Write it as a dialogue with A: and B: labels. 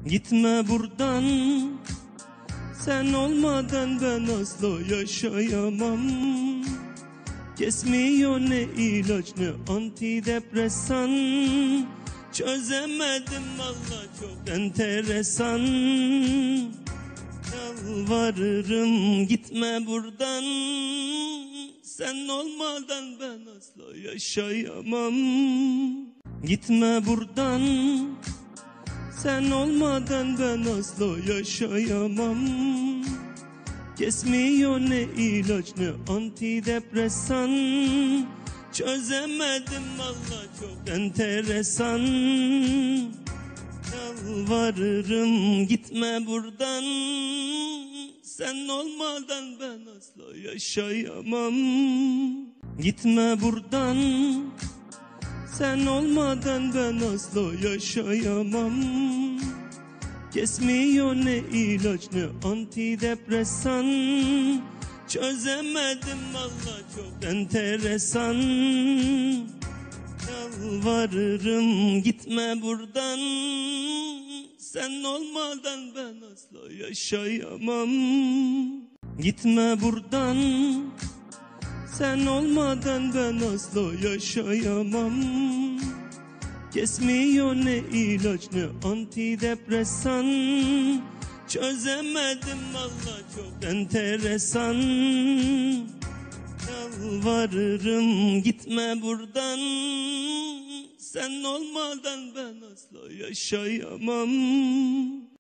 A: Gitme buradan, sen olmadan ben asla yaşayamam. Kesmiyor ne ilaç ne antidepresan. Çözemedim valla çok enteresan. Yalvarırım gitme buradan, sen olmadan ben asla yaşayamam. Gitme buradan, sen olmadan ben asla yaşayamam. Kesmiyor ne ilaç ne antidepresan. Çözemedim valla çok enteresan. Yalvarırım gitme buradan, sen olmadan ben asla yaşayamam. Gitme buradan, sen olmadan ben asla yaşayamam. Kesmiyor ne ilaç ne antidepresan. Çözemedim valla çok enteresan. Yalvarırım gitme buradan, sen olmadan ben asla yaşayamam. Gitme buradan, sen olmadan ben asla yaşayamam. Kesmiyor ne ilaç ne antidepresan. Çözemedim valla çok enteresan. Yalvarırım gitme buradan, sen olmadan ben asla yaşayamam.